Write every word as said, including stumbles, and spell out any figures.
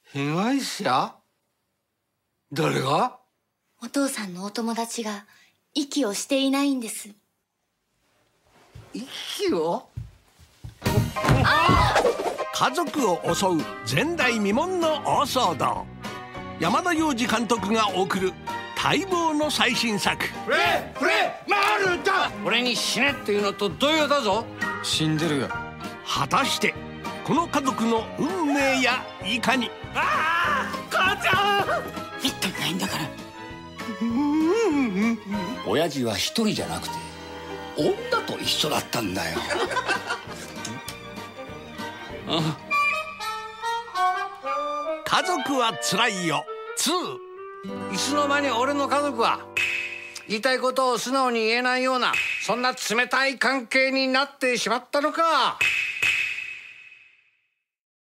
被害者？誰が？ お父さんのお友達が息をしていないんです。 息を？ 家族を襲う前代未聞の大騒動。山田洋次監督が送る待望の最新作。 フレフレマルタ、 俺に死ねっていうのと同様だぞ。 死んでるよ。 果たしてこの家族の運命やいかに。 ああ、母ちゃん。 みっともないんだから。 親父は一人じゃなくて女と一緒だったんだよ。ああ、 家族はつらいよツー。 いつの間に俺の家族は言いたいことを素直に言えないような、そんな冷たい関係になってしまったのか。